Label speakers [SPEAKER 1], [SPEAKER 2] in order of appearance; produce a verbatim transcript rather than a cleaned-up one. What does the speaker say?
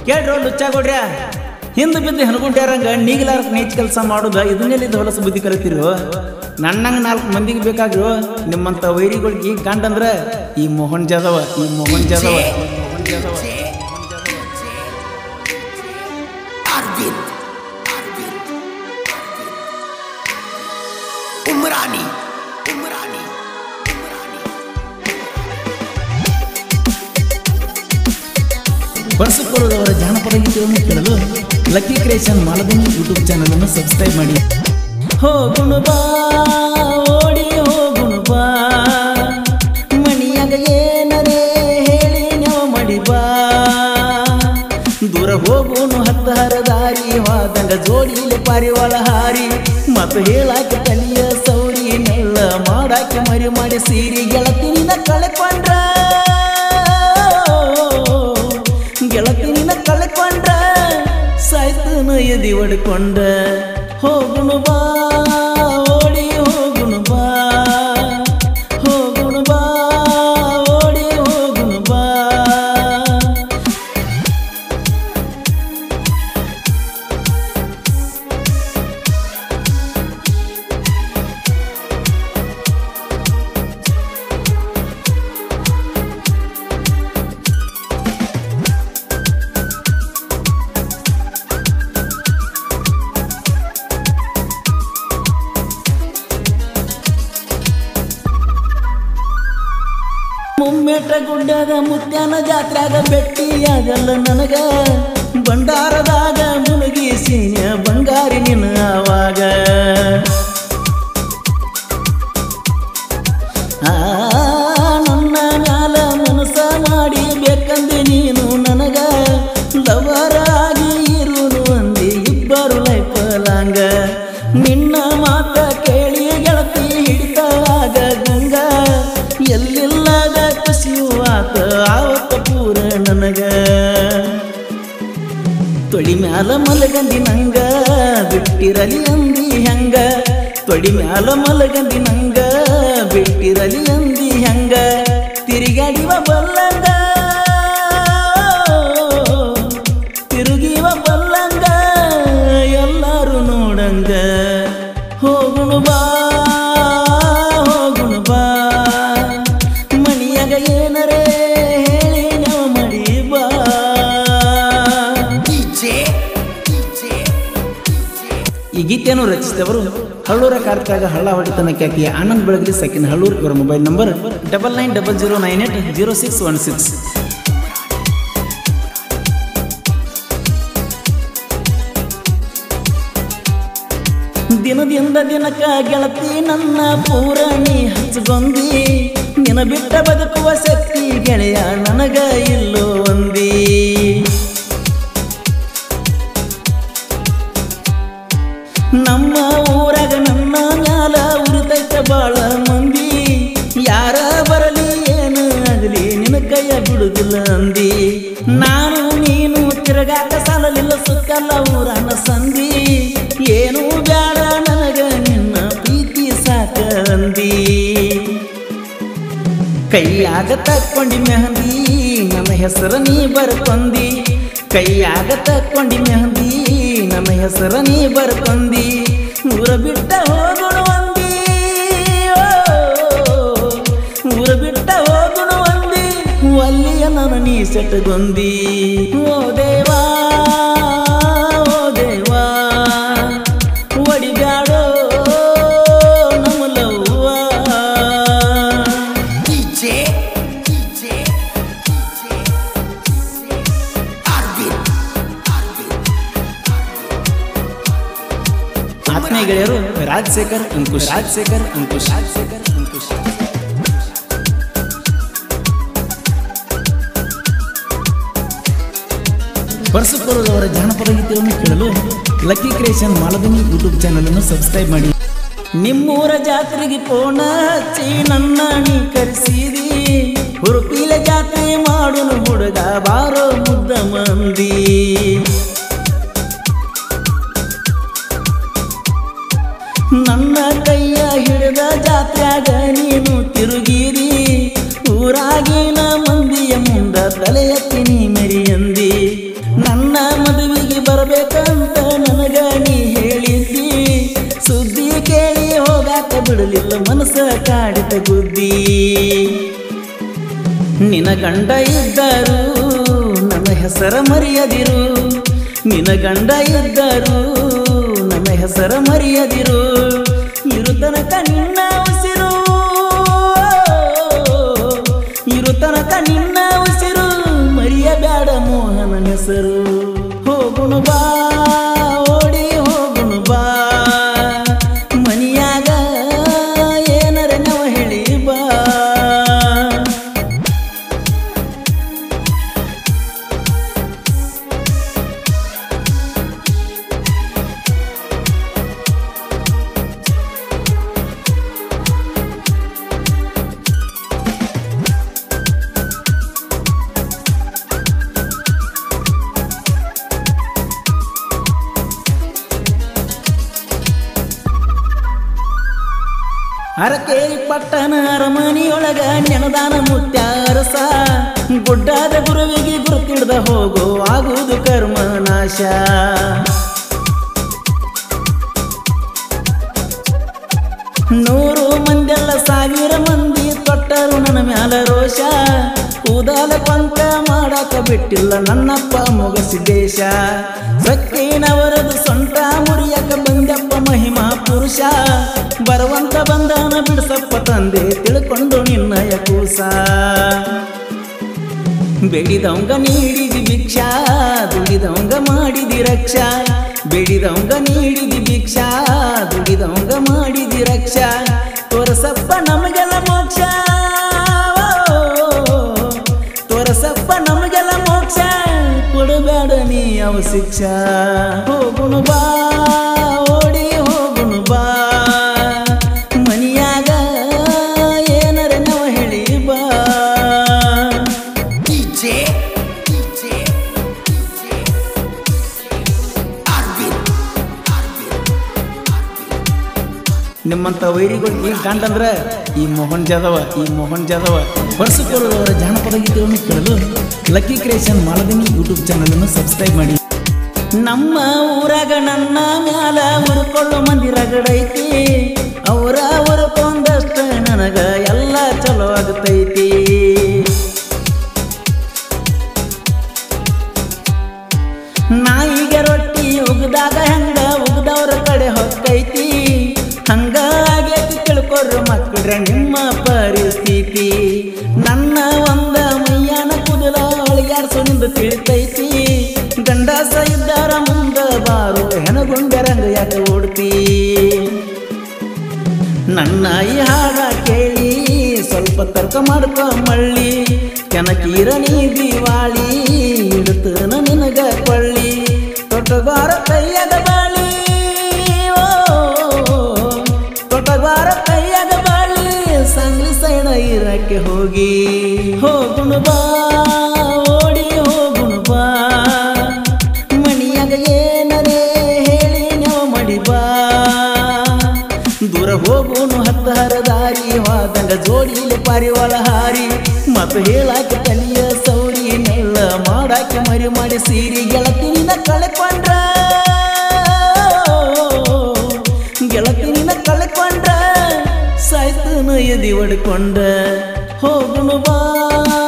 [SPEAKER 1] ಕೇಳ್ರೋ ಲುಚ್ಚಾಗೊಡ್ರ ಹಿಂದೆ ಬಿದ್ದು ಹೆಣ್ಕೊಂಡ್ಯಾರಂಗ ನೀಗಿಲಾರಕ್ಕೆ ನೀಚ್ ಕೆಲಸ ಮಾಡೋದ ಇದನ್ನೆಲ್ಲಿದ್ದು ಹೊಲಸು ಬುದ್ಧಿ ಕಲಿತಿರು. ನನ್ನಂಗೆ ನಾಲ್ಕು ಮಂದಿಗೆ ಬೇಕಾದ್ರು ನಿಮ್ಮಂಥ ವೈರಿಗಳಿಗೆ ಗಂಡಂದ್ರ ಈ ಮೋಹನ್ ಜಾದವ ಈ ಮೋಹನ್ ಜಾದವ ಮೋಹನ್ ಜಾದವ
[SPEAKER 2] उमरानी उमरानी
[SPEAKER 1] ಬಳಸಿಕೊಳ್ಳುವವರ ಜಾನಪದ ಗೀತೆಯನ್ನು ಕೇಳಲು ಲಕ್ಕಿ ಕ್ರಿಯೇಷನ್ ಮಾಲದಿನಿ ಯೂಟ್ಯೂಬ್ ಚಾನಲ್ ಅನ್ನು ಸಬ್ಸ್ಕ್ರೈಬ್ ಮಾಡಿ. ಹೋಗುಣು ಬಾ ಓಡಿ ಹೋಗುಣು ಬಾ ಮಣಿಯಾಗ ಏನರೇ ಹೇಳಿ ನಾವು ಮಾಡಿ ಬಾ ದೂರ ಹೋಗುನು ಹತ್ತಾರ ದಾರಿ ವಾದಂಗ ಜೋಡಿಲೆ ಪಾರಿವಾಳ ಹಾರಿ ಮತ್ತು ಹೇಳಾಕೆ ಕಲಿಯ ಸೌರಿ ನೆಲ್ಲ ಮಾಡಾಕೆ ಮರಿ ಮಾಡಿ ಸೀರಿ ಗೆಳತಿನ ಕಳೆಕೊಂಡ್ರ ಗೆಳತಿನ ಕಳೆಕೊಂಡ್ರ ಸಾಯ್ತನ ಎದಿ ಒಡ್ಕೊಂಡ ಹೋಗುಣು ಬಾ ಓಡಿ ಹೋಗುಣು ಬಾ ಹೋಗುಣು ಬಾ ಓಡಿ ಹೋಗುಣು ಬಾ. ಮುಮ್ಮೆಟ ಗುಡ್ಡಾಗ ಮುತ್ಯಾನ ಜಾತ್ರಾಗ ಬೆಟ್ಟಿಯಾಗಲ್ಲ ನನಗ ಭಂಡಾರದಾಗ ಮುಳುಗಿ ಸೀನ್ಯ ಬಂಗಾರಿ ನಿನ್ನ ಆವಾಗ ಆ ನನ್ನ ಮ್ಯಾಲ ಮನಸ ಮಾಡಿ ಬೇಕಂದೆ ನೀನು ನನಗ ಲವರಾಗಿ ಇರುನು ಅಂದಿ ಇಬ್ಬರು ಲೈಫಲಾಂಗ ನಿನ್ನ ಮಾತ ಕೇಳಿ ಗೆಳತಿ ಹಿಡಿತಾಗ ಗಂಗ ಎಲ್ಲಿಲ್ಲದ ಖುಷಿಯೂ ಆತ ಆವತ್ತ ಪೂರ ನನಗ ತೊಡಿ ಮ್ಯಾಲ ಮಲಗಂದಿ ನಂಗ ಬಿಟ್ಟಿರಲಿ ಅಂದಿ ಹೆಂಗ ತೊಡಿ ಮ್ಯಾಲ ಮಲಗಂದಿ ನಂಗ ಬಿಟ್ಟಿರಲಿ ಅಂದಿ ಹೆಂಗ ತಿರುಗಾಡಿವ ಬಲ್ಲಂಗ ತಿರುಗಿವ ಬಲ್ಲಂಗ ಎಲ್ಲರೂ ನೋಡಂಗ ಹೋಗುಣು ಬಾ ಹೋಗುಣು ಬಾ ಮಣಿಯಾಗ ಏನರೇ ಹೇಳಿ ನಾವು ಮಾಡಿ ಬಾ. ಈ ಗೀತೆಯನ್ನು ರಚಿಸಿದವರು ಹಳ್ಳೂರ ಕಾರ್ತಿಯಾಗ ಹಳ್ಳ ಹೊಡಿತನ ಖ್ಯಾತಿಯ ಆನಂದ್ ಬೆಳಗಲಿ ಸೆಕೆಂಡ್ ಹಳ್ಳೂರ್. ಇವರ mobile number double nine double zero nine eight zero six one six. ದಿನದಿಂದ ದಿನಕ್ಕ ಗೆಳತಿ ನನ್ನ ಪೂರಣಿ ಹಚ್ಚಗೊಂದಿ ನಿನ ಬಿಟ್ಟ ಬದುಕುವ ಶಕ್ತಿ ಗೆಳೆಯ ನನಗ ಇಲ್ಲೋ ಒಂದಿ ನಮ್ಮ ಊರಾಗ ನನ್ನ ಮ್ಯಾಲ ಉರಿತೈತ ಬಾಳ ಮಂದಿ ಯಾರ ಬರಲಿ ಏನು ಆಗಲಿ ನಿನ್ನ ಕೈಯ ಬಿಡುದಿಲ್ಲ ಅಂದಿ ನಾನು ನೀನು ತಿರುಗಾಕ ಸಾಲಲಿಲ್ಲ ಸುತ್ತಲ್ಲ ಊರನ ಸಂದಿ ಏನು ಬ್ಯಾಡ ನನಗ ನಿನ್ನ ಪ್ರೀತಿ ಸಾಕ ಅಂದಿ ಕೈಯಾಗ ತಕ್ಕೊಂಡಿ ಮೆಹಂದಿ ನನ್ನ ಹೆಸರ ನೀ ಬರ್ಕೊಂದಿ ಕೈಯಾಗ ತಕ್ಕೊಂಡಿ ಮೆಹಂದಿ ನನ್ನ ಹೆಸರ ನೀ ಬರ್ಕೊಂದಿ ಊರ ಬಿಟ್ಟ ಹೋಗುಣು ಅಂದಿ ಊರ ಬಿಟ್ಟ ಹೋಗುಣು ಅಂದಿ ಅಲ್ಲಿಯ ನನ್ನ ನೀ ಸೆಟ್ಟಗೊಂದಿ. ಓ ದೇವಾ ಓ ದೇವಾ ಒಡಿಬ್ಯಾಡೋ ನಮ್ಮ ಲವ್ವ. ಆತ್ಮೀಯ ಗೆಳೆಯರು ರಾಜಶೇಖರ್ ಅಂಕುಶ್ ರಾಜಶೇಖರ್ ಅಂಕುಶ್ ರಾಜಶೇಖರ್ ಅಂಕುಶ್ ಬಳಸಿಕೊಳ್ಳುವವರ ಜಾನಪದ ಗೀತೆಯನ್ನು ಕೇಳಲು ಲಕ್ಕಿ ಕ್ರಿಯೇಷನ್ ಮಾಲದಿನಿ ಯೂಟ್ಯೂಬ್ ಚಾನಲ್ ಅನ್ನು ಸಬ್ಸ್ಕ್ರೈಬ್ ಮಾಡಿ. ನಿಮ್ಮೂರ ಜಾತ್ರೆಗೆ ಪೋಣ ಹಚ್ಚಿ ನನ್ನ ನೀ ಕರೆಸಿದಿ ಹುರುಪಿಲ ಜಾತ್ರೆ ಮಾಡುನು ಹುಡುಗ ಬಾರೋ ಮುದ್ದ ಮಂದಿ ನನ್ನ ಕೈಯ ಹಿಡಿದ ಜಾತ್ರೆಯಾಗ ನೀನು ತಿರುಗಿರಿ ಊರಾಗಿನ ಮಂದಿಯ ಮುಂದ ತಲೆ ಎತ್ತಿ ನೀ ಮೆರಿಯಂದಿ ನನ್ನ ನಿನ ಗಂಡ ಇದ್ದರು ನನ್ನ ಹೆಸರ ಮರೆಯದಿರು ನಿನ ಗಂಡ ಇದ್ದರು ನನ್ನ ಹೆಸರ ಮರೆಯದಿರು ಇರು ತನಕ ನಿನ್ನ ಉಸಿರು ಇರು ತನಕ ನಿನ್ನ ಉಸಿರು ಮರೆಯಬೇಡ ಮೋಹನ ಹೆಸರು ಹೋಗುಣು ಬಾ ಓಡಿ ಹೋಗುಣು ಬಾ ಮನಿಯಾಗ ಏನರ ನಾವು ಹೇಳಿ ಬಾ ಅರಕೇರಿ ಪಟ್ಟಣ ಅರಮನಿಯೊಳಗ ನೆನದಾನ ಮುತ್ಯ ಅರಸ ಗುಡ್ಡಾದ ಗುರುವಿಗೆ ಗುರುತಿಡ್ದ ಹೋಗೋ ಆಗುವುದು ಕರ್ಮ ನಾಶ ನೂರು ಮಂದೆಲ್ಲ ಸಾವಿರ ಮಂದಿ ತೊಟ್ಟರು ನನ್ನ ಮ್ಯಾಲ ರೋಷ ಕೂದಲ ಪಂಕ ಮಾಡಾಕ ಬಿಟ್ಟಿಲ್ಲ ನನ್ನಪ್ಪ ಮೊಗಸಿದೇಶ ಸಕ್ಕಿನವರದು ಸೊಂಟ ಮುರಿಯಕ ಬಂದಪ್ಪ ಮಹಿಮಾ ಪುರುಷ ಬರುವಂತ ಬಂಧನ ಬಿಡಿಸಪ್ಪ ತಂದೆ ತಿಳ್ಕೊಂಡು ನಿನ್ನಯ ಕೂಸ ಬೇಡಿದವಂಗ ನೀಡಿದಿ ಭಿಕ್ಷಾ ದುಡಿದವಂಗ ಮಾಡಿದಿ ರಕ್ಷಾ ಬೇಡಿದವಂಗ ನೀಡಿದಿ ಭಿಕ್ಷಾ ದುಡಿದವಂಗ ಮಾಡಿದಿ ರಕ್ಷಾ ತೋರಸಪ್ಪ ನಮಗೆಲ್ಲ ಮೋಕ್ಷ ತೋರಸಪ್ಪ ನಮಗೆಲ್ಲ ಮೋಕ್ಷ ಕೊಡಬೇಡ ನೀ ಅವ ಶಿಕ್ಷಾ ಹೋಗುಣು ಬಾ ಓಡಿ ಹೋಗುಣು ಬಾ ಮನಿಯಾಗ ಏನರ ನಾವು ಹೇಳಿ ಬಾ
[SPEAKER 2] ಡಿಜೆ ಡಿಜೆ ಅರವಿಂದ್
[SPEAKER 1] ನಿಮ್ಮಂತ ವೈರಿಗಳು ಈಗ ಕಂಡಂದ್ರೆ ಈ ಮೋಹನ್ ಜಾದವ ಈ ಮೋಹನ್ ಜಾದವ ವರ್ಷಕೋರವರ ಜಾನಪದ ಗೀತೆಗಳನ್ನು ಕೇಳಲು ಲಕ್ಕಿ ಕ್ರಿಯೇಷನ್ ಮಾಲದಿನಿ ಯೂಟ್ಯೂಬ್ ಚಾನಲ್ ಅನ್ನು ಸಬ್ಸ್ಕ್ರೈಬ್ ಮಾಡಿ ನಮ್ಮ ಊರಾಗ ನನ್ನ ಮ್ಯಾಲ ಉರ್ಕೊಳ್ಳೋ ಮಂದಿ ರಗಡೈತಿ ಅವರ ಉರ್ಕೊಂಡಷ್ಟ ನನಗ ಎಲ್ಲ ಚಲೋ ಆಗತೈತಿ ನಾಯಿಗೆ ರೊಟ್ಟಿ ಉಗ್ದಾಗ ಹೆಂಗ ಉಗ್ದವ್ರ ಕಡೆ ಹೊಕ್ಕೈತಿ ಹಂಗ ಆಗೈತಿ ತಿಳ್ಕೊರ್ರು ಮಕ್ಕಳ್ರೆ ನಿಮ್ಮ ಪರಿಸ್ಥಿತಿ ನನ್ನ ಒಂದ ಮೈಯಾನ ಕುದಲ ಅಳಿಯಾಡ್ಸು ನಿಂದು ತಿಳಿತೈತಿ ಗಂಡಸ ಇದ್ದಾರ ಮುಂದ ಬಾರು ಹೆಣಗುಂಡರಂಗ ಯಾಕೆ ಓಡ್ತಿ ನನ್ನ ಈ ಹಾಡ ಕೇಳಿ ಸ್ವಲ್ಪ ತರ್ಕ ಮಾಡ್ಕೊ ಮಳ್ಳಿ ಕೆನಕೀರ ನೀ ದಿವಾಳಿ ಇಡುತ್ತನ ನಿನಗ ಕೊಳ್ಳಿ ತೊಟ್ಟಗಾರ ಕೈಯಾಗ ಬಾಳಿ ತೊಟ್ಟಗಾರ ಕೈಯಾಗ ಬಾಳಿ ಸಂಗ್ಲಿ ಸೈಡ ಇರಕ್ಕೆ ಹೋಗಿ ಹೋಗುಣು ಬಾ ಓಡಿ ಹೋಗುಣು ಬಾ ಮನಿಯಾಗ ಏನರೇ ಹೇಳಿ ನಾವು ಮಾಡಿ ಬಾ ದೂರ ಹೋಗುನು ಹತ್ತ ಹರದಾರಿ ವಾದಂಗ ಜೋಡಿಲಿ ಪಾರಿವಾಳ ಹಾರಿ ಮತ್ತು ಹೇಳಾಕ ತಲಿಯ ಸೌರಿ ನೆಲ್ಲ ಮಾಡಾಕ ಮರಿ ಮಾಡಿ ಸೀರಿ ಗೆಳತಿನ ಕಳ್ಕೊಂಡ್ರ ಗೆಳತಿನ ಕಳ್ಕೊಂಡ್ರ ಸಾಯ್ತನ ಎದಿ ಒಡ್ಕೊಂಡ ಹೋಗುನು ಬಾ